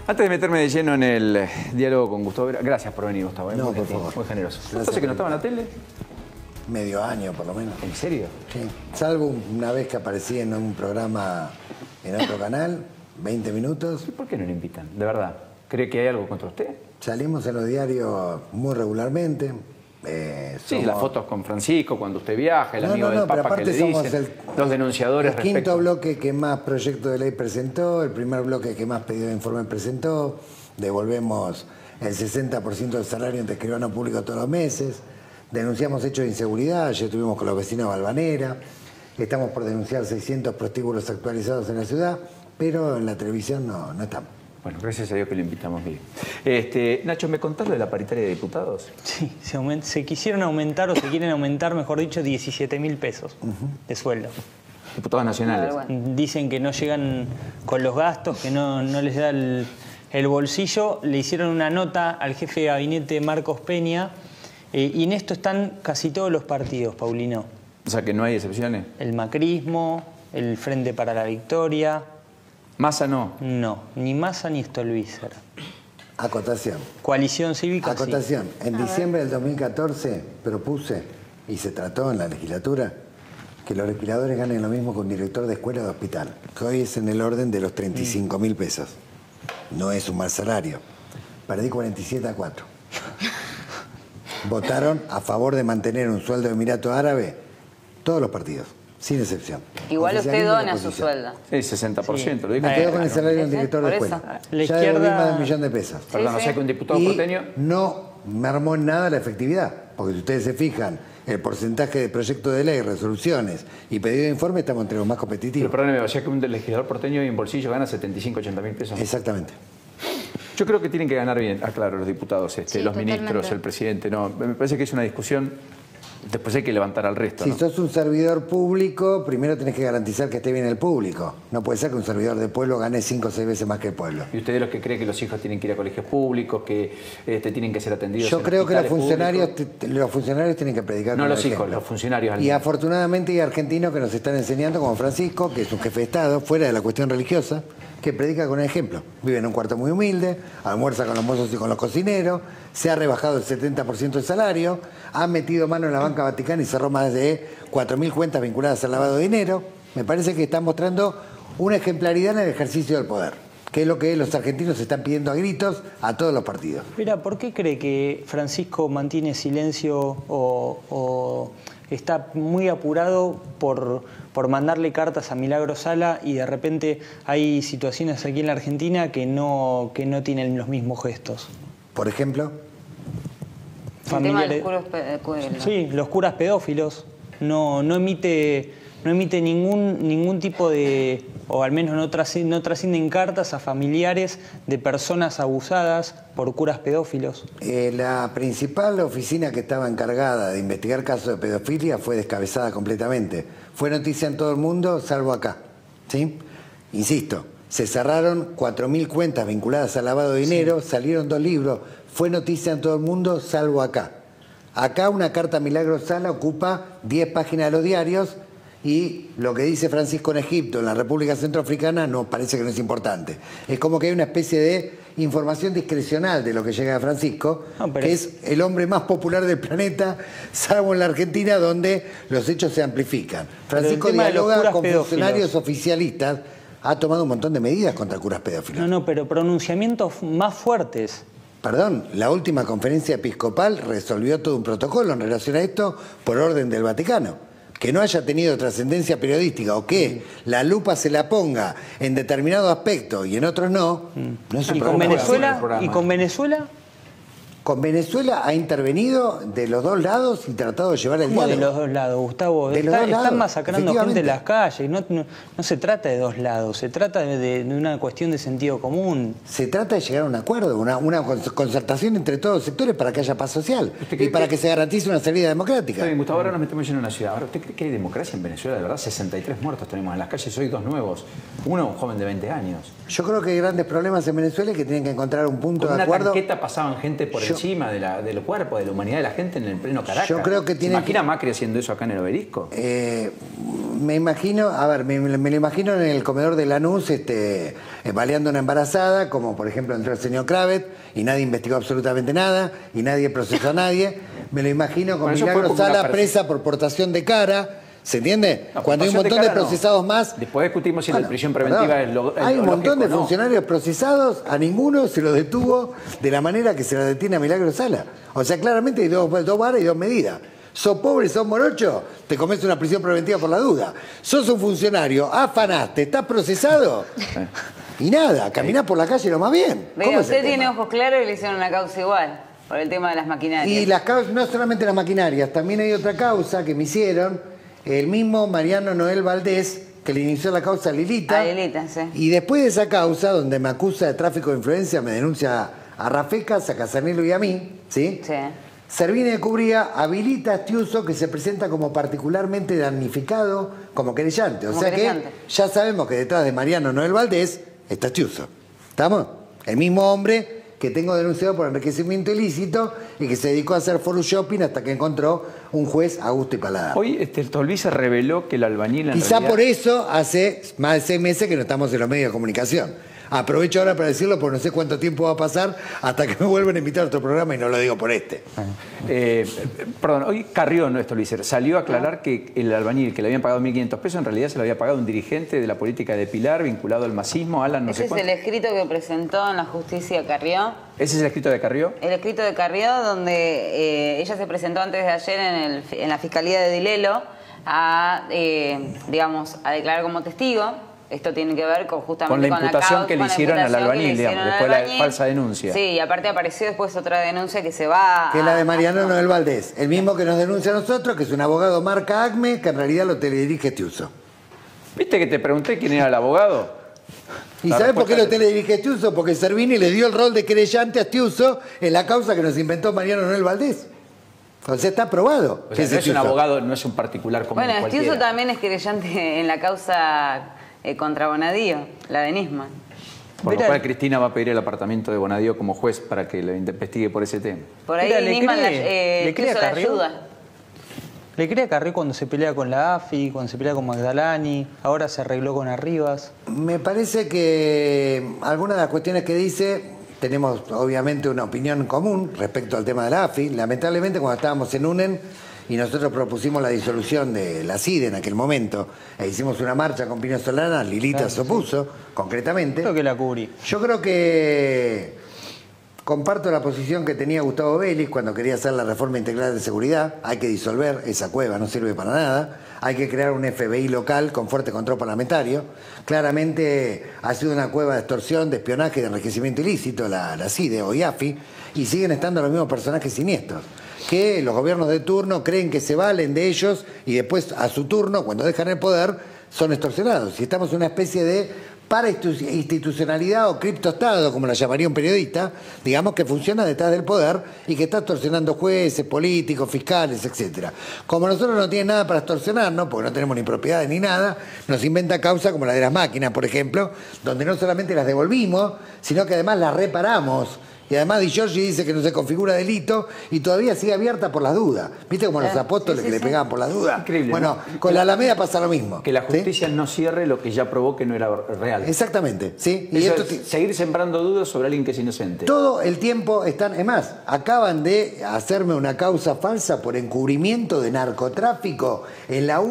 Antes de meterme de lleno en el diálogo con Gustavo Vera, gracias por venir, Gustavo. No, por favor. Muy generoso. Gracias. ¿Entonces que no estaba en la tele? Medio año, por lo menos. ¿En serio? Sí. Salvo una vez que aparecí en un programa en otro canal, 20 minutos. ¿Y por qué no le invitan? De verdad. ¿Cree que hay algo contra usted? Salimos en los diarios muy regularmente. Sí, las fotos con Francisco, cuando usted viaja, el amigo del pero Papa que aparte le somos dicen, los denunciadores el quinto respecto... bloque que más proyecto de ley presentó, el primer bloque que más pedido de informe presentó, devolvemos el 60% del salario en escribano público todos los meses, denunciamos hechos de inseguridad, ayer estuvimos con los vecinos de Valvanera, estamos por denunciar 600 prostíbulos actualizados en la ciudad, pero en la televisión no estamos. Bueno, gracias a Dios que lo invitamos bien. Nacho, ¿me contás lo de la paritaria de diputados? Sí, se quisieron aumentar, o se quieren aumentar, mejor dicho, 17.000 pesos de sueldo. Diputados nacionales. Dicen que no llegan con los gastos, que no les da el bolsillo. Le hicieron una nota al jefe de gabinete, Marcos Peña, y en esto están casi todos los partidos, Paulino. O sea, que no hay excepciones. El macrismo, el Frente para la Victoria... ¿Massa no? No, ni Massa ni Stolbizer. Acotación. Coalición Cívica, Acotación. Sí. En diciembre del 2014 propuse, y se trató en la legislatura, que los legisladores ganen lo mismo que un director de escuela o de hospital, que hoy es en el orden de los 35.000 pesos. No es un mal salario. Perdí 47-4. Votaron a favor de mantener un sueldo de Emirato Árabe todos los partidos, sin excepción. Igual usted dona su sueldo. Sí, 60%. Sí. Lo dijo. Me quedo con el salario de un director de Por eso. escuela. La Ya devolví izquierda... más de 1 millón de pesos. Perdón, o sea que un diputado Y porteño... no me armó en nada la efectividad, porque si ustedes se fijan, el porcentaje de proyectos de ley, resoluciones y pedido de informe estamos entre los más Pero competitivos. perdóneme, o sea que un legislador porteño en bolsillo gana 75-80.000 pesos. Exactamente. Yo creo que tienen que ganar bien, claro, los diputados, Sí, los ministros, totalmente. el presidente. No, me parece que es una discusión, después hay que levantar al resto. Si ¿no? sos un servidor público, primero tenés que garantizar que esté bien el público. No puede ser que un servidor de pueblo gane 5 o 6 veces más que el pueblo. ¿Y usted de los que cree que los hijos tienen que ir a colegios públicos, que tienen que ser atendidos Yo en creo que los hospitales funcionarios tienen que predicar No con los el hijos, ejemplo. los funcionarios. al Y menos. afortunadamente hay argentinos que nos están enseñando, como Francisco, que es un jefe de Estado, fuera de la cuestión religiosa, que predica con el ejemplo. Vive en un cuarto muy humilde, almuerza con los mozos y con los cocineros, se ha rebajado el 70% del salario, ha metido mano en la banca vaticana y cerró más de 4.000 cuentas vinculadas al lavado de dinero. Me parece que está mostrando una ejemplaridad en el ejercicio del poder, que es lo que los argentinos están pidiendo a gritos a todos los partidos. Mira, ¿por qué cree que Francisco mantiene silencio o está muy apurado por mandarle cartas a Milagro Sala y de repente hay situaciones aquí en la Argentina que no tienen los mismos gestos? Por ejemplo, El tema de los curos Sí, los curas pedófilos. No emite ningún tipo de, o al menos no trascienden cartas a familiares de personas abusadas por curas pedófilos. la principal oficina que estaba encargada de investigar casos de pedofilia fue descabezada completamente. Fue noticia en todo el mundo, salvo acá. ¿Sí? Insisto, se cerraron 4.000 cuentas vinculadas al lavado de dinero, salieron 2 libros, fue noticia en todo el mundo, salvo acá. Acá una carta a Milagro Sala ocupa 10 páginas de los diarios y lo que dice Francisco en Egipto, en la República Centroafricana, no parece que no es importante. Es como que hay una especie de información discrecional de lo que llega a Francisco, que es el hombre más popular del planeta, salvo en la Argentina, donde los hechos se amplifican. Francisco dialoga con funcionarios oficialistas, ha tomado un montón de medidas contra curas pedófilos. No, pero pronunciamientos más fuertes. Perdón, la última conferencia episcopal resolvió todo un protocolo en relación a esto por orden del Vaticano. Que no haya tenido trascendencia periodística o que la lupa se la ponga en determinado aspecto y en otros no, no es un ¿Y con problema. Venezuela? ¿Y con Venezuela? Con Venezuela ha intervenido de los dos lados y tratado de llevar el ¿Cómo diálogo. de los dos lados, Gustavo? De los dos lados, Están masacrando gente en efectivamente. las calles. No se trata de dos lados, se trata de una cuestión de sentido común. Se trata de llegar a un acuerdo, una concertación entre todos los sectores para que haya paz social y para que se garantice una salida democrática. Está bien, Gustavo, ahora nos metemos en una ciudad. Ahora, ¿usted cree que hay democracia en Venezuela? De verdad, 63 muertos tenemos en las calles, hoy 2 nuevos. Uno, un joven de 20 años. Yo creo que hay grandes problemas en Venezuela y que tienen que encontrar un punto Con de una acuerdo. tanqueta pasaban gente por encima del cuerpo, de la humanidad de la gente en el pleno Caracas. Yo creo que ¿Se tiene imagina Macri haciendo eso acá en el Obelisco? Me imagino, a ver, me lo imagino en el comedor de Lanús, baleando una embarazada, como por ejemplo entró el señor Kravet, y nadie investigó absolutamente nada, y nadie procesó a nadie. Me lo imagino con Milagro Sala presa por portación de cara. ¿Se entiende? No, cuando hay un montón de procesados más... Después discutimos si la prisión preventiva es lo hay un montón de no. funcionarios procesados, a ninguno se lo detuvo de la manera que se lo detiene a Milagro Sala. O sea, claramente hay dos varas y dos medidas. Sos pobre, sos morocho, te comes una prisión preventiva por la duda. Sos un funcionario, afanaste, estás procesado y nada, caminás por la calle lo más bien. Pero usted tiene ojos claros y le hicieron una causa igual, por el tema de las maquinarias. Y las causas, no solamente las maquinarias, también hay otra causa que me hicieron, el mismo Mariano Noel Valdés, que le inició la causa a Lilita. A Lilita, sí. Y después de esa causa, donde me acusa de tráfico de influencia, me denuncia a Rafecas, a Casanelo y a mí, ¿sí? Sí. Servini de Cubría habilita a Estiuso, que se presenta como particularmente damnificado como querellante. O sea que ya sabemos que detrás de Mariano Noel Valdés está Estiuso. ¿Estamos? El mismo hombre que tengo denunciado por enriquecimiento ilícito y que se dedicó a hacer foro shopping hasta que encontró un juez a gusto y paladar. Hoy el Tolbice reveló que el albañil Quizá por eso hace más de 6 meses que no estamos en los medios de comunicación. Aprovecho ahora para decirlo porque no sé cuánto tiempo va a pasar hasta que me vuelvan a invitar a otro programa y no lo digo por este. Perdón, hoy Carrió, no es Tolbice, salió a aclarar que el albañil que le habían pagado 1.500 pesos en realidad se lo había pagado un dirigente de la política de Pilar vinculado al masismo, Alan, no sé cuánto. Ese es el escrito que presentó en la justicia Carrió. ¿Ese es el escrito de Carrió? El escrito de Carrió, donde ella se presentó antes de ayer en la Fiscalía de Dilelo a declarar como testigo. Esto tiene que ver justamente con la imputación que le hicieron al albañil, digamos, después de la falsa denuncia. Sí, y aparte apareció después otra denuncia que se va que es la de Mariano Noel Valdés, el mismo que nos denuncia a nosotros, que es un abogado marca ACME, que en realidad lo teledirige Estiuso. ¿Viste que te pregunté quién era el abogado? ¿Y sabés por qué lo teledirige Estiuso? Porque Servini le dio el rol de querellante a Estiuso en la causa que nos inventó Mariano Noel Valdés. O sea, está aprobado. O sea, no es un abogado, no es un particular como cualquiera. Estiuso Bueno, también es querellante en la causa contra Bonadío, la de Nisman. Por lo cual Cristina va a pedir el apartamento de Bonadío como juez para que lo investigue por ese tema. Por ahí Nisman le cree a Carrió. ¿Le cree a Carrió cuando se pelea con la AFI, cuando se pelea con Magdalani, ahora se arregló con Arribas? Me parece que algunas de las cuestiones que dice, tenemos obviamente una opinión común respecto al tema de la AFI. Lamentablemente cuando estábamos en UNEN y nosotros propusimos la disolución de la CIDE en aquel momento, e hicimos una marcha con Pino Solana, Lilita se opuso, concretamente. Creo que la cubrí. Yo creo que comparto la posición que tenía Gustavo Vélez cuando quería hacer la reforma integral de seguridad. Hay que disolver esa cueva, no sirve para nada. Hay que crear un FBI local con fuerte control parlamentario. Claramente ha sido una cueva de extorsión, de espionaje, de enriquecimiento ilícito, la CIDE o IAFI, y siguen estando los mismos personajes siniestros, que los gobiernos de turno creen que se valen de ellos y después a su turno, cuando dejan el poder, son extorsionados. Y estamos en una especie de parainstitucionalidad o criptoestado, como la llamaría un periodista, digamos, que funciona detrás del poder y que está extorsionando jueces, políticos, fiscales, etc. Como nosotros no tienen nada para extorsionarnos, porque no tenemos ni propiedades ni nada, nos inventa causa como la de las máquinas, por ejemplo, donde no solamente las devolvimos, sino que además las reparamos. Y además Di Giorgi dice que no se configura delito y todavía sigue abierta por las dudas. ¿Viste como los apóstoles que le pegaban por las dudas? Increíble. Bueno, ¿no? Con la Alameda pasa lo mismo. Que la justicia no cierre lo que ya probó que no era real. Exactamente, ¿sí? Y esto seguir sembrando dudas sobre alguien que es inocente. Todo el tiempo están... Es más, acaban de hacerme una causa falsa por encubrimiento de narcotráfico en la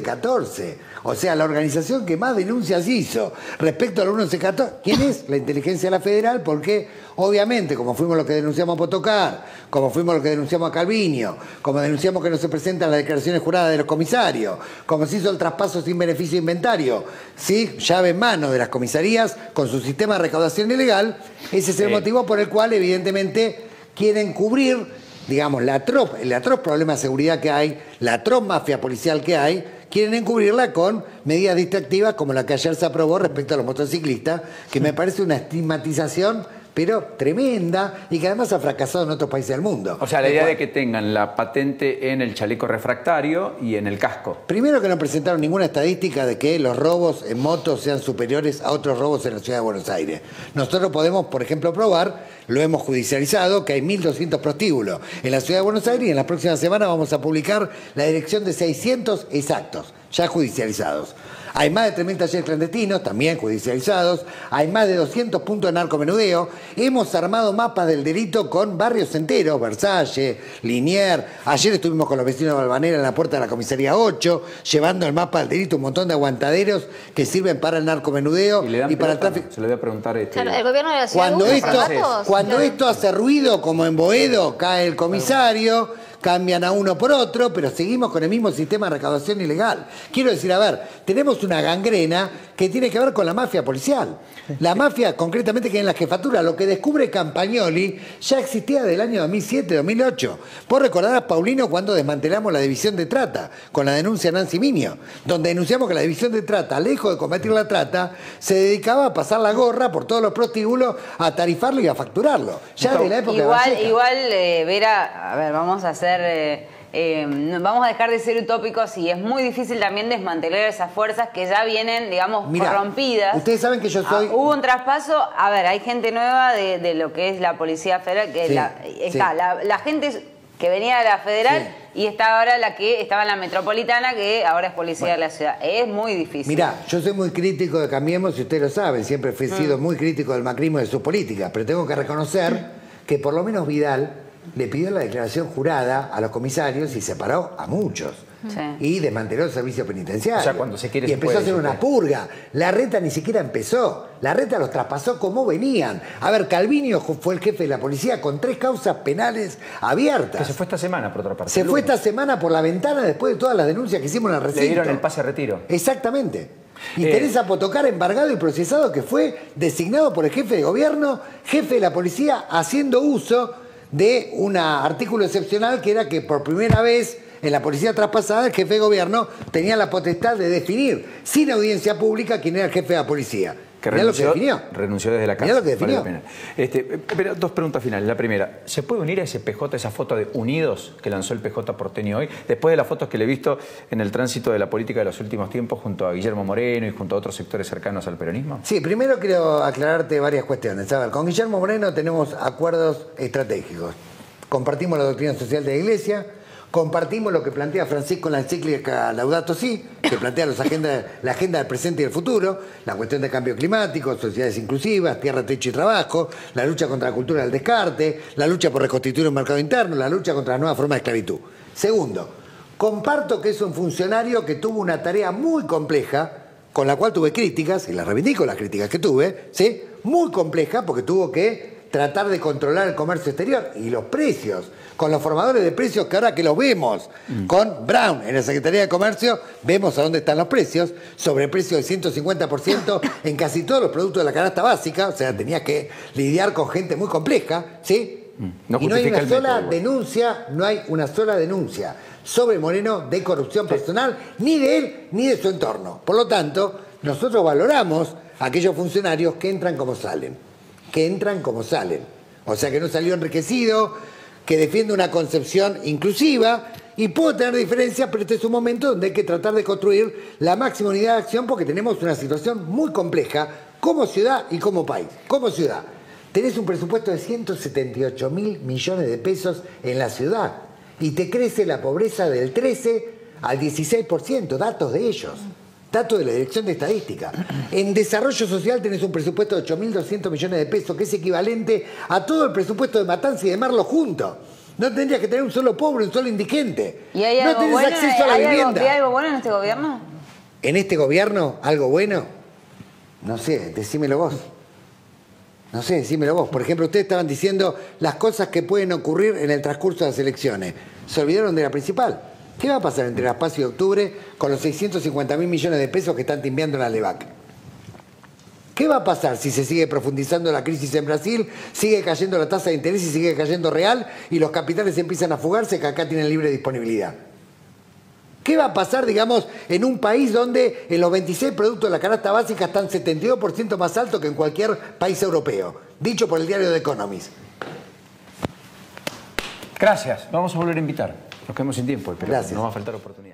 1114. O sea, la organización que más denuncias hizo respecto a la 1114. ¿Quién es? La inteligencia de la federal, porque obviamente, como fuimos los que denunciamos a Potocar, como fuimos los que denunciamos a Calviño, como denunciamos que no se presentan las declaraciones juradas de los comisarios, como se hizo el traspaso sin beneficio de inventario, ¿sí? Llave en mano de las comisarías con su sistema de recaudación ilegal, ese es el motivo por el cual evidentemente quieren cubrir, digamos, el atroz problema de seguridad que hay, la atroz mafia policial que hay, quieren encubrirla con medidas distractivas como la que ayer se aprobó respecto a los motociclistas, que me parece una estigmatización pero tremenda y que además ha fracasado en otros países del mundo. O sea, la idea de que tengan la patente en el chaleco refractario y en el casco. Primero que no presentaron ninguna estadística de que los robos en motos sean superiores a otros robos en la ciudad de Buenos Aires. Nosotros podemos, por ejemplo, probar, lo hemos judicializado, que hay 1.200 prostíbulos en la ciudad de Buenos Aires y en la próxima semana vamos a publicar la dirección de 600 exactos. ya judicializados. Hay más de 3.000 talleres clandestinos, también judicializados. Hay más de 200 puntos de narcomenudeo. Hemos armado mapas del delito con barrios enteros, Versalles, Liniers. Ayer estuvimos con los vecinos de Balvanera en la puerta de la comisaría 8, llevando el mapa del delito, un montón de aguantaderos que sirven para el narcomenudeo y para el tráfico. Se lo voy a preguntar. Claro, el gobierno de la ciudad Cuando esto hace ruido, como en Boedo, cae el comisario, cambian a uno por otro, pero seguimos con el mismo sistema de recaudación ilegal. Quiero decir, a ver, tenemos una gangrena que tiene que ver con la mafia policial. La mafia, concretamente, que en la jefatura, lo que descubre Campagnoli ya existía del año 2007-2008. Vos recordarás, Paulino, cuando desmantelamos la división de trata, con la denuncia de Nancy Miño, donde denunciamos que la división de trata, lejos de combatir la trata, se dedicaba a pasar la gorra por todos los prostíbulos, a tarifarlo y a facturarlo. Ya de la época de Vera, a ver, vamos a hacer... vamos a dejar de ser utópicos y es muy difícil también desmantelar esas fuerzas que ya vienen, digamos, corrompidas. Ustedes saben que yo soy... hubo un traspaso, a ver, hay gente nueva de lo que es la Policía Federal, que la gente que venía de la Federal y está ahora la que estaba en la Metropolitana, que ahora es Policía de la Ciudad. Es muy difícil. Mirá, yo soy muy crítico de Cambiemos, y ustedes lo saben, siempre he sido muy crítico del macrismo y de sus políticas, pero tengo que reconocer que por lo menos Vidal le pidió la declaración jurada a los comisarios y separó a muchos. Sí. Y desmanteló el servicio penitenciario. O sea, cuando se quiere, y empezó a hacer una purga. Larreta ni siquiera empezó. Larreta los traspasó como venían. A ver, Calviño fue el jefe de la policía con 3 causas penales abiertas. Que se fue esta semana, por otra parte. Se fue esta semana por la ventana después de todas las denuncias que hicimos en el recinto. Le dieron el pase a retiro. Exactamente. Y Teresa Potocar, embargado y procesado, que fue designado por el jefe de gobierno, jefe de la policía, haciendo uso de un artículo excepcional que era que por primera vez en la policía traspasada el jefe de gobierno tenía la potestad de definir sin audiencia pública quién era el jefe de la policía. Que Mirá renunció, lo que definió. Renunció desde la casa. Mirá lo que definió. Vale la pena. Pero 2 preguntas finales. La primera, ¿se puede unir a ese PJ, esa foto de Unidos que lanzó el PJ porteño hoy, después de las fotos que le he visto en el tránsito de la política de los últimos tiempos junto a Guillermo Moreno y junto a otros sectores cercanos al peronismo? Sí, primero quiero aclararte varias cuestiones. A ver, con Guillermo Moreno tenemos acuerdos estratégicos. Compartimos la doctrina social de la Iglesia, compartimos lo que plantea Francisco en la encíclica Laudato Si, que plantea la agenda del presente y el futuro, la cuestión del cambio climático, sociedades inclusivas, tierra, techo y trabajo, la lucha contra la cultura del descarte, la lucha por reconstituir un mercado interno, la lucha contra las nuevas formas de esclavitud. Segundo, comparto que es un funcionario que tuvo una tarea muy compleja, con la cual tuve críticas, y las reivindico las críticas que tuve, ¿sí? Muy compleja porque tuvo que tratar de controlar el comercio exterior y los precios, con los formadores de precios que ahora que los vemos, con Brown en la Secretaría de Comercio, vemos a dónde están los precios, sobreprecio del 150% en casi todos los productos de la canasta básica, o sea, tenías que lidiar con gente muy compleja, ¿sí? Y no hay una sola denuncia, no hay una sola denuncia sobre Moreno de corrupción personal, ni de él ni de su entorno. Por lo tanto, nosotros valoramos a aquellos funcionarios que entran como salen. O sea, que no salió enriquecido, que defiende una concepción inclusiva, y puedo tener diferencias, pero este es un momento donde hay que tratar de construir la máxima unidad de acción porque tenemos una situación muy compleja como ciudad y como país. Como ciudad, tenés un presupuesto de 178.000 millones de pesos en la ciudad y te crece la pobreza del 13 al 16%, datos de ellos. Dato de la Dirección de Estadística. En desarrollo social tenés un presupuesto de 8.200 millones de pesos, que es equivalente a todo el presupuesto de Matanza y de Merlo juntos. No tendrías que tener un solo pobre, un solo indigente. ¿Y hay no tenés acceso a la vivienda. ¿Hay algo bueno en este gobierno? ¿En este gobierno algo bueno? No sé, decímelo vos. No sé, decímelo vos. Por ejemplo, ustedes estaban diciendo las cosas que pueden ocurrir en el transcurso de las elecciones. Se olvidaron de la principal. ¿Qué va a pasar entre las PASO y octubre con los 650.000 millones de pesos que están timbiando en la LEVAC? ¿Qué va a pasar si se sigue profundizando la crisis en Brasil, sigue cayendo la tasa de interés y sigue cayendo real y los capitales empiezan a fugarse que acá tienen libre disponibilidad? ¿Qué va a pasar, digamos, en un país donde en los 26 productos de la canasta básica están 72% más altos que en cualquier país europeo? Dicho por el diario The Economist. Gracias. Vamos a volver a invitar. Nos quedamos sin tiempo, pero Gracias. nos va a faltar oportunidad.